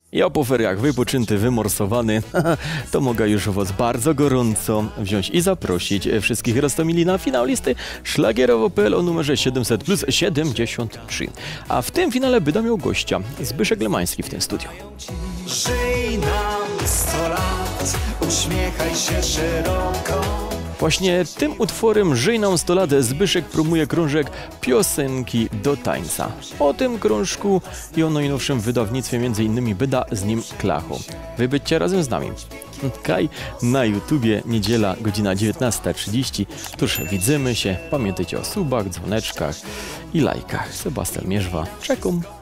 Ja po feriach wypoczęty, wymorsowany, to mogę już was bardzo gorąco wziąć i zaprosić wszystkich Rostomili na finał listy szlagierowo.pl o numerze 700 plus 73. A w tym finale będę miał gościa, Zbyszek Lemański w tym studiu. Żyj nam 100 lat, uśmiechaj się szeroko. Właśnie tym utworem Żyj nam 100 lat Zbyszek promuje krążek Piosenki do tańca. O tym krążku i o najnowszym wydawnictwie m.in. byda z nim Klacho. Wy bycie razem z nami. Kaj na YouTubie, niedziela, godzina 19:30. Tuż widzimy się. Pamiętajcie o subach, dzwoneczkach i lajkach. Sebastian Mierzwa. Czekum.